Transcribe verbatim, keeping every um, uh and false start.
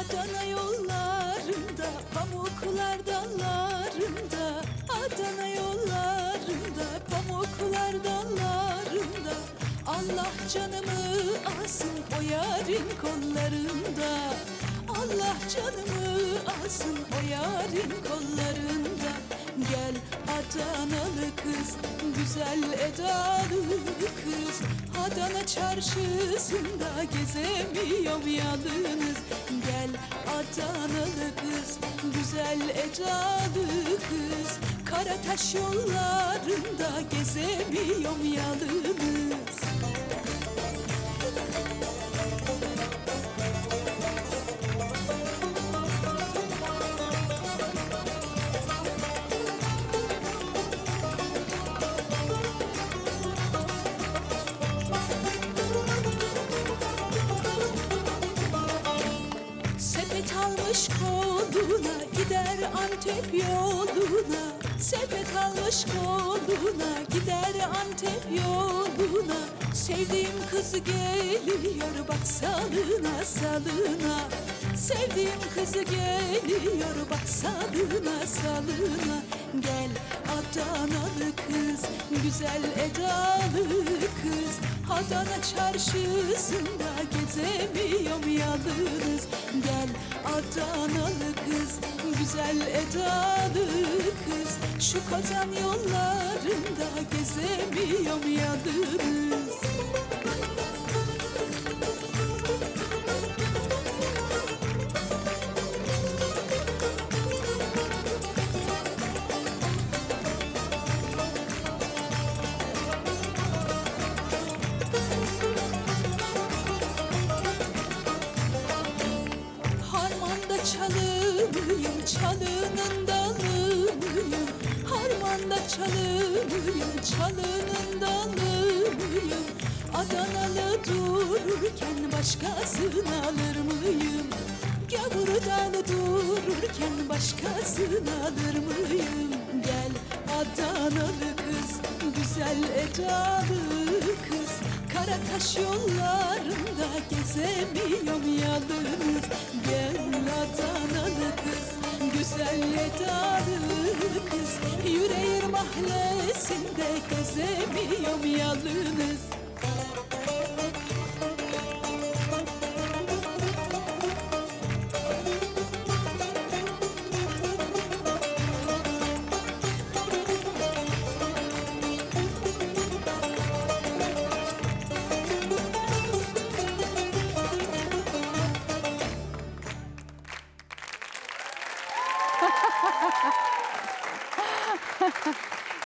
Adana yollarında, pamuklar dallarında, Adana yollarında, pamuklar dallarında. Allah canımı alsın o yarın kollarında, Allah canımı alsın o yarın kollarında. Gel Adanalı kız, güzel edalı kız, Adana çarşısında gezemiyorum yalnız. Gel Adanalı kız, güzel edalı kız, Karataş yollarında gezemiyorum yalnız. Sepet almış koluna, gider Antep yoluna. Sepet almış koluna, gider Antep yoluna. Sevdiğim kız geliyor bak salına salına. Sevdiğim kız geliyor bak salına salına. Gel Adanalı kız, güzel edalı kız, Adana çarşısında gezemiyorum yalnız. Gel Adanalı kız, güzel edalı kız, şu Kazan yollarında gezemiyorum yalnız. Çalıyım, çalının dalıyım, harmanda çalıyım, çalının dalıyım. Adanalı dururken başkasını alır mıyım? Gavur dalı dururken başkasını alır mıyım? Gel Adanalı kız, güzel edalı kız, Karataş yollarında gezemiyorum yalnız. Gel Adanalı kız, güzel edalı kız, Yüreğir mahallesinde gezemiyorum yalnız.